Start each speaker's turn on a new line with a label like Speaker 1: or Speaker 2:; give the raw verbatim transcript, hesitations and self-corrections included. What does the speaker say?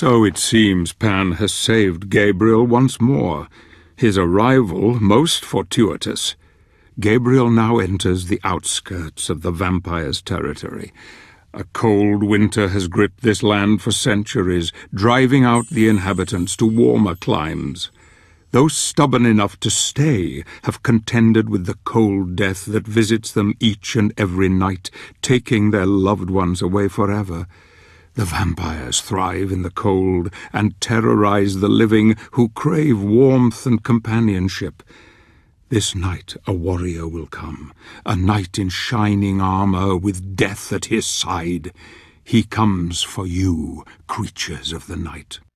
Speaker 1: So it seems Pan has saved Gabriel once more, his arrival most fortuitous. Gabriel now enters the outskirts of the vampire's territory. A cold winter has gripped this land for centuries, driving out the inhabitants to warmer climes. Those stubborn enough to stay have contended with the cold death that visits them each and every night, taking their loved ones away forever. The vampires thrive in the cold and terrorize the living who crave warmth and companionship. This night a warrior will come, a knight in shining armor with death at his side. He comes for you, creatures of the night.